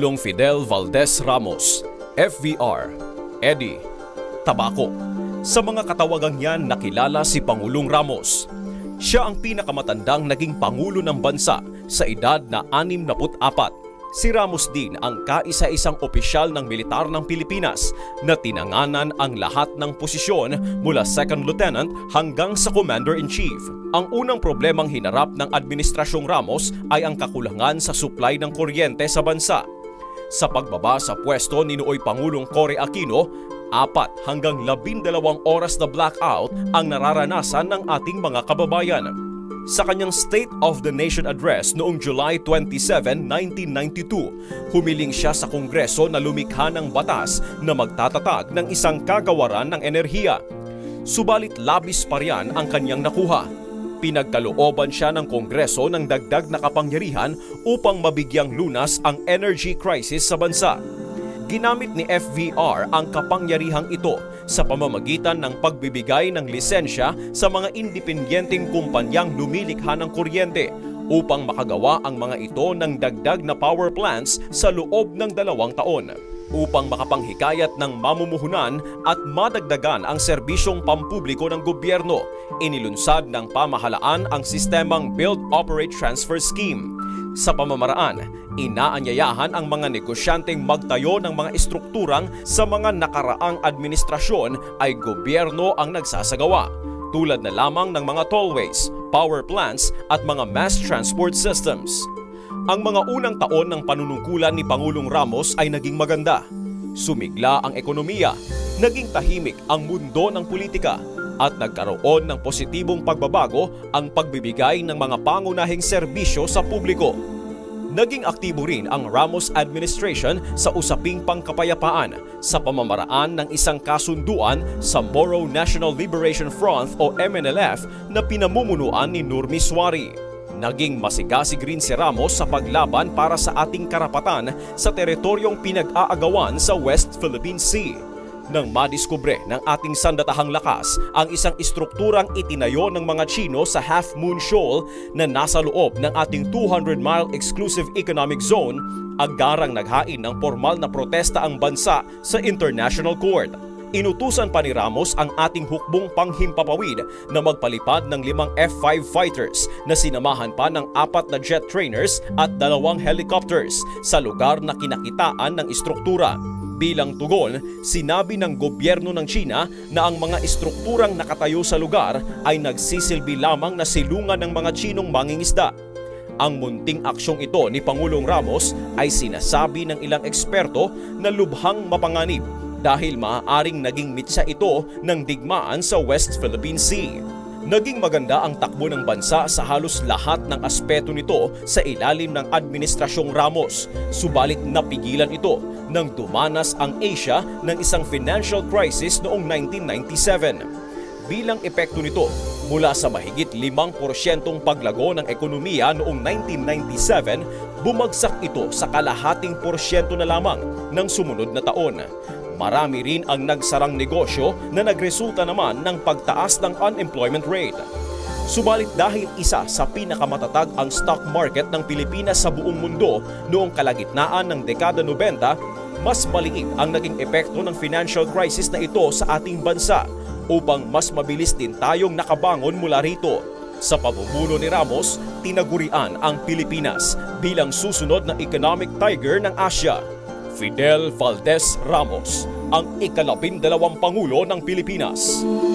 Pangulong Fidel Valdez Ramos, FVR, Eddie, Tabako. Sa mga katawagang yan, nakilala si Pangulong Ramos. Siya ang pinakamatandang naging Pangulo ng bansa sa edad na 64. Si Ramos din ang kaisa-isang opisyal ng militar ng Pilipinas na tinanganan ang lahat ng posisyon mula Second Lieutenant hanggang sa Commander-in-Chief. Ang unang problemang hinarap ng Administrasyong Ramos ay ang kakulangan sa supply ng kuryente sa bansa. Sa pagbaba sa pwesto ni nooy Pangulong Cory Aquino, 4 hanggang 12 oras na blackout ang nararanasan ng ating mga kababayan. Sa kanyang State of the Nation Address noong July 27, 1992, humiling siya sa Kongreso na lumikha ng batas na magtatatag ng isang kagawaran ng enerhiya. Subalit labis pa riyan ang kanyang nakuha. Pinagkalooban siya ng Kongreso ng dagdag na kapangyarihan upang mabigyang lunas ang energy crisis sa bansa. Ginamit ni FVR ang kapangyarihang ito sa pamamagitan ng pagbibigay ng lisensya sa mga independenteng kumpanyang lumilikha ng kuryente upang makagawa ang mga ito ng dagdag na power plants sa loob ng 2 taon. Upang makapanghikayat ng mamumuhunan at madagdagan ang serbisyong pampubliko ng gobyerno, inilunsad ng pamahalaan ang sistemang Build, Operate, Transfer Scheme. Sa pamamaraan, inaanyayahan ang mga negosyanteng magtayo ng mga estrukturang sa mga nakaraang administrasyon ay gobyerno ang nagsasagawa, tulad na lamang ng mga tollways, power plants at mga mass transport systems. Ang mga unang taon ng panunungkulan ni Pangulong Ramos ay naging maganda. Sumigla ang ekonomiya, naging tahimik ang mundo ng politika, at nagkaroon ng positibong pagbabago ang pagbibigay ng mga pangunahing serbisyo sa publiko. Naging aktibo rin ang Ramos administration sa usaping pangkapayapaan sa pamamaraan ng isang kasunduan sa Moro National Liberation Front o MNLF na pinamumunuan ni Nurmi Suari. Naging masigasig rin si Ramos sa paglaban para sa ating karapatan sa teritoryong pinag-aagawan sa West Philippine Sea. Nang madiskubre ng ating sandatahang lakas ang isang istrukturang itinayo ng mga Chino sa Half Moon Shoal na nasa loob ng ating 200-mile exclusive economic zone, agarang naghain ng formal na protesta ang bansa sa International Court. Inutusan pa ni Ramos ang ating hukbong panghimpapawid na magpalipad ng 5 F-5 fighters na sinamahan pa ng 4 na jet trainers at 2 helicopters sa lugar na kinakitaan ng istruktura. Bilang tugon, sinabi ng gobyerno ng China na ang mga istrukturang nakatayo sa lugar ay nagsisilbi lamang na silungan ng mga Chinong mangingisda. Ang munting aksyong ito ni Pangulong Ramos ay sinasabi ng ilang eksperto na lubhang mapanganib dahil maaaring naging mitsa ito ng digmaan sa West Philippine Sea. Naging maganda ang takbo ng bansa sa halos lahat ng aspeto nito sa ilalim ng Administrasyong Ramos, subalit napigilan ito nang dumanas ang Asia ng isang financial crisis noong 1997. Bilang epekto nito, mula sa mahigit 5% paglago ng ekonomiya noong 1997, bumagsak ito sa kalahating porsyento na lamang ng sumunod na taon. Marami rin ang nagsarang negosyo na nagresulta naman ng pagtaas ng unemployment rate. Subalit dahil isa sa pinakamatatag ang stock market ng Pilipinas sa buong mundo noong kalagitnaan ng dekada 90, mas maliit ang naging epekto ng financial crisis na ito sa ating bansa upang mas mabilis din tayong nakabangon mula rito. Sa pamumuno ni Ramos, tinagurian ang Pilipinas bilang susunod na economic tiger ng Asia. Fidel Valdez Ramos, ang ika-12 Pangulo ng Pilipinas.